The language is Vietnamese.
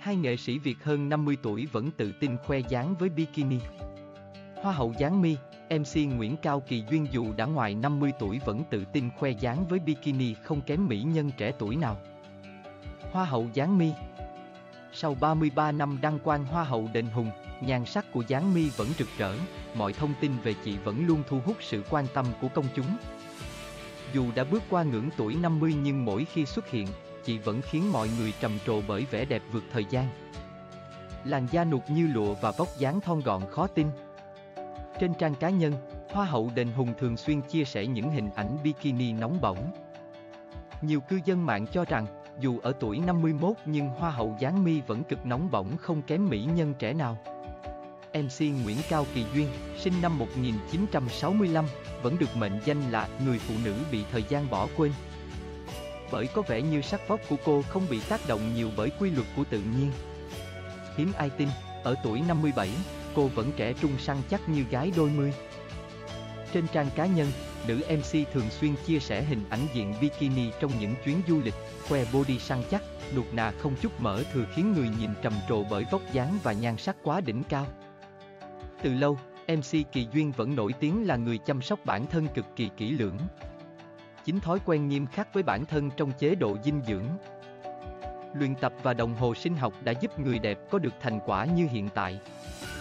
Hai nghệ sĩ Việt hơn 50 tuổi vẫn tự tin khoe dáng với bikini. Hoa hậu dáng mi, MC Nguyễn Cao Kỳ Duyên dù đã ngoài 50 tuổi vẫn tự tin khoe dáng với bikini không kém mỹ nhân trẻ tuổi nào. Hoa hậu dáng mi. Sau 33 năm đăng quang Hoa hậu đền Hùng, nhan sắc của dáng mi vẫn rực rỡ, mọi thông tin về chị vẫn luôn thu hút sự quan tâm của công chúng. Dù đã bước qua ngưỡng tuổi 50 nhưng mỗi khi xuất hiện, chị vẫn khiến mọi người trầm trồ bởi vẻ đẹp vượt thời gian. Làn da nuột như lụa và vóc dáng thon gọn khó tin. Trên trang cá nhân, Hoa hậu đền Hùng thường xuyên chia sẻ những hình ảnh bikini nóng bỏng. Nhiều cư dân mạng cho rằng, dù ở tuổi 51 nhưng Hoa hậu dáng mi vẫn cực nóng bỏng không kém mỹ nhân trẻ nào. MC Nguyễn Cao Kỳ Duyên, sinh năm 1965, vẫn được mệnh danh là người phụ nữ bị thời gian bỏ quên. Bởi có vẻ như sắc vóc của cô không bị tác động nhiều bởi quy luật của tự nhiên. Hiếm ai tin, ở tuổi 57, cô vẫn trẻ trung săn chắc như gái đôi mươi. Trên trang cá nhân, nữ MC thường xuyên chia sẻ hình ảnh diện bikini trong những chuyến du lịch, khoe body săn chắc, nuột nà không chút mỡ thừa khiến người nhìn trầm trồ bởi vóc dáng và nhan sắc quá đỉnh cao. Từ lâu, MC Kỳ Duyên vẫn nổi tiếng là người chăm sóc bản thân cực kỳ kỹ lưỡng. Chính thói quen nghiêm khắc với bản thân trong chế độ dinh dưỡng, luyện tập và đồng hồ sinh học đã giúp người đẹp có được thành quả như hiện tại.